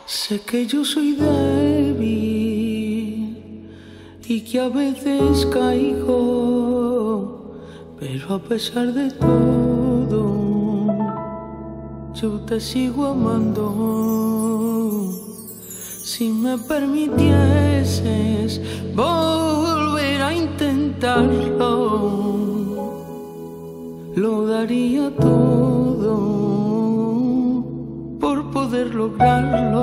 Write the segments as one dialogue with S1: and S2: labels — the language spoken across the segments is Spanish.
S1: Sé que yo soy débil y que a veces caigo, pero a pesar de todo, yo te sigo amando. Si me permitieses volver a intentarlo, lo daría todo por poder lograrlo.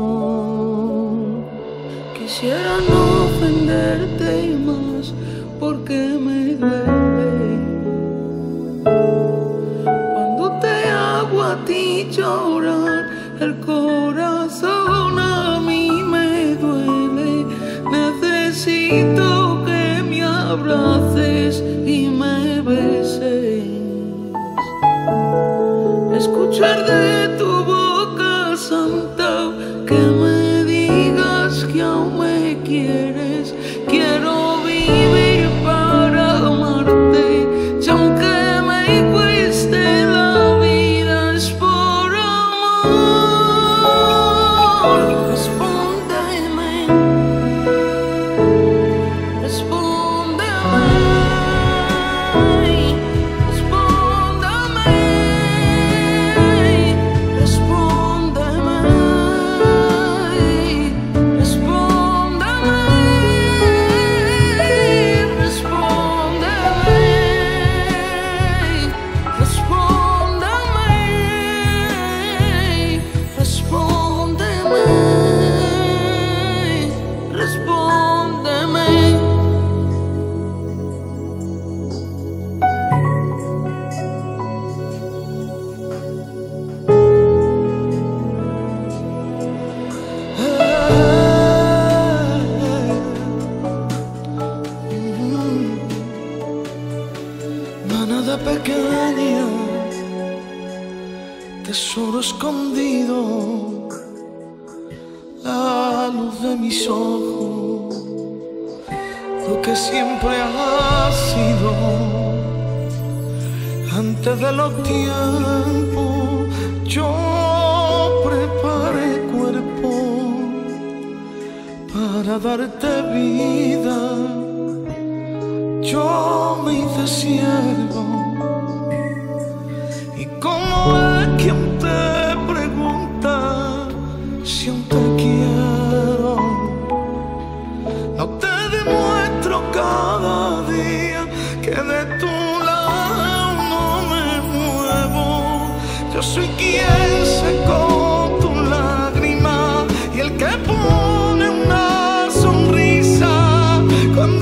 S1: Quisiera no ofenderte más porque me duele cuando te hago a ti llorar el corazón. A mí me duele, necesito que me abraces y me beses, escuchar de tu boca santa que me digas que aún me quieres. Quiero vivir para amarte y aunque me cueste la vida es por amor. Respóndeme, respóndeme, respóndeme, respóndeme, manada pequeña, tesoro escondido, la luz de mis ojos, lo que siempre has sido. Antes de los tiempos yo preparé cuerpo para darte vida. Yo me hice siervo y como es quien te pregunta si aún te quiero, no te demuestro cada día que de tu lado no me muevo. Yo soy quien secó tu lágrima y el que pone una sonrisa cuando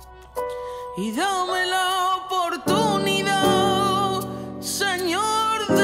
S1: y dame la oportunidad, Señor.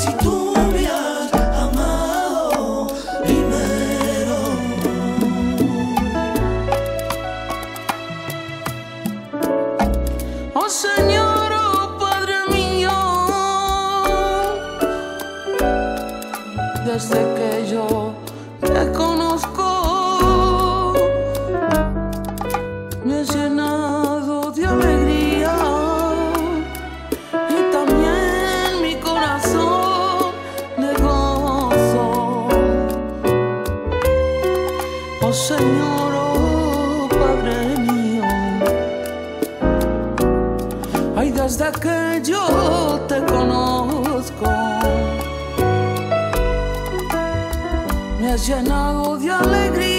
S1: si tú me has amado primero.
S2: Oh Señor, oh Padre mío, desde que yo te conozco, me has llenado de alegría y también mi corazón de gozo. Oh Señor, oh Padre mío, ay, desde que yo te conozco, me has llenado de alegría